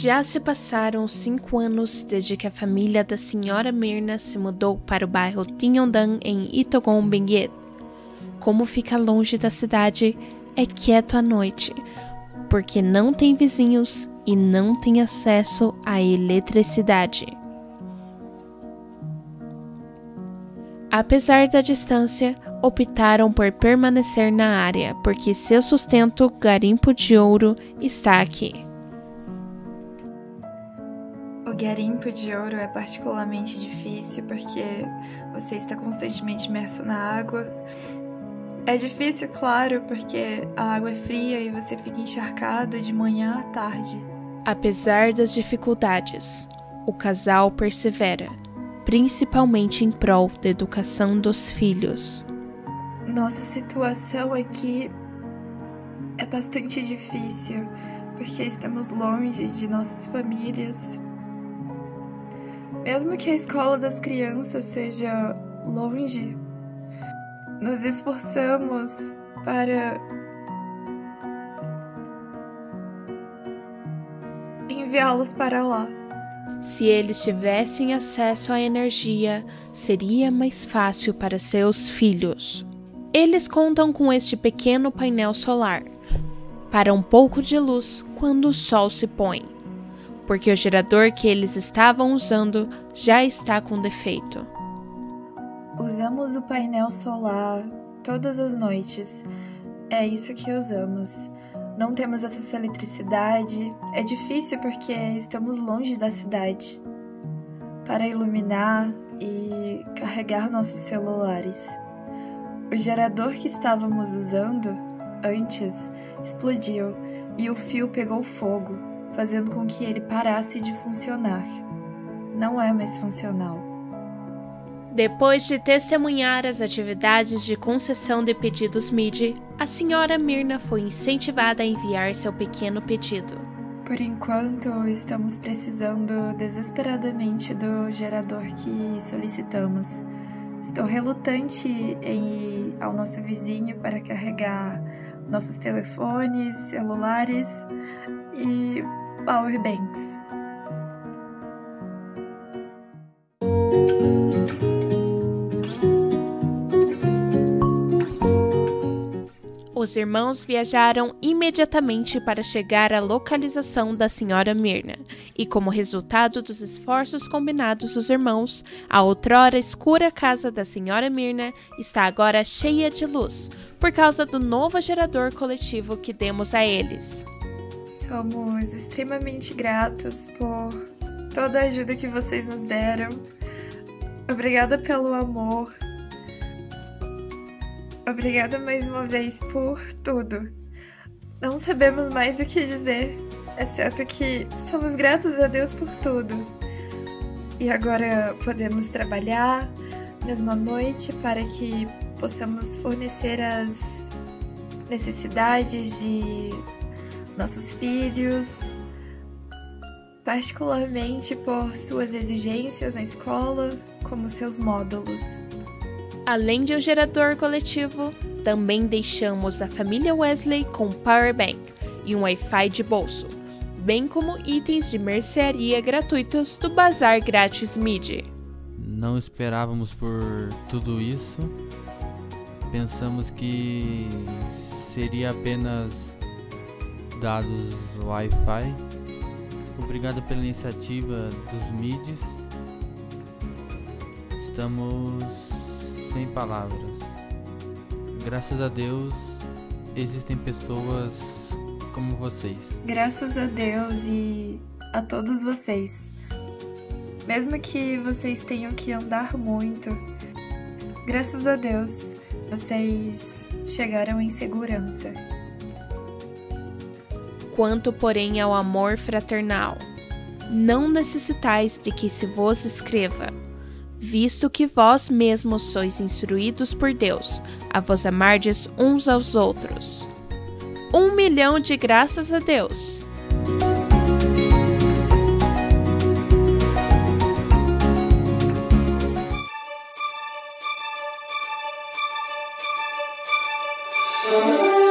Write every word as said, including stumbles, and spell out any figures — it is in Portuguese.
Já se passaram cinco anos desde que a família da senhora Myrna se mudou para o bairro Tinhondan, em Itogon Benguet. Como fica longe da cidade, é quieto à noite, porque não tem vizinhos e não tem acesso à eletricidade. Apesar da distância, optaram por permanecer na área, porque seu sustento, garimpo de ouro, está aqui. O garimpo de ouro é particularmente difícil porque você está constantemente imerso na água. É difícil, claro, porque a água é fria e você fica encharcado de manhã à tarde. Apesar das dificuldades, o casal persevera, principalmente em prol da educação dos filhos. Nossa situação aqui é bastante difícil, porque estamos longe de nossas famílias. Mesmo que a escola das crianças seja longe, nos esforçamos para enviá-los para lá. Se eles tivessem acesso à energia, seria mais fácil para seus filhos. Eles contam com este pequeno painel solar para um pouco de luz quando o sol se põe, porque o gerador que eles estavam usando já está com defeito. Usamos o painel solar todas as noites. É isso que usamos. Não temos acesso à eletricidade. É difícil porque estamos longe da cidade. Para iluminar e carregar nossos celulares. O gerador que estávamos usando antes explodiu e o fio pegou fogo, fazendo com que ele parasse de funcionar. Não é mais funcional. Depois de testemunhar as atividades de concessão de pedidos M I D I, a senhora Myrna foi incentivada a enviar seu pequeno pedido. Por enquanto, estamos precisando desesperadamente do gerador que solicitamos. Estou relutante em ir ao nosso vizinho para carregar nossos telefones, celulares e powerbanks. Os irmãos viajaram imediatamente para chegar à localização da senhora Myrna, e como resultado dos esforços combinados dos irmãos, a outrora escura casa da senhora Myrna está agora cheia de luz, por causa do novo gerador coletivo que demos a eles. Somos extremamente gratos por toda a ajuda que vocês nos deram. Obrigada pelo amor. Obrigada mais uma vez por tudo. Não sabemos mais o que dizer, exceto que somos gratos a Deus por tudo. E agora podemos trabalhar mesmo à noite para que possamos fornecer as necessidades de nossos filhos, particularmente por suas exigências na escola, como seus módulos. Além de um gerador coletivo, também deixamos a família Wesley com powerbank e um Wi-Fi de bolso, bem como itens de mercearia gratuitos do Bazar Grátis M I D I. Não esperávamos por tudo isso. Pensamos que seria apenas dados Wi-Fi. Obrigado pela iniciativa dos M I D Is. Estamos sem palavras. Graças a Deus, existem pessoas como vocês. Graças a Deus e a todos vocês. Mesmo que vocês tenham que andar muito, graças a Deus, vocês chegaram em segurança. Quanto, porém, ao amor fraternal, não necessitais de que se vos escreva, visto que vós mesmos sois instruídos por Deus a vos amardes uns aos outros. Um milhão de graças a Deus! Música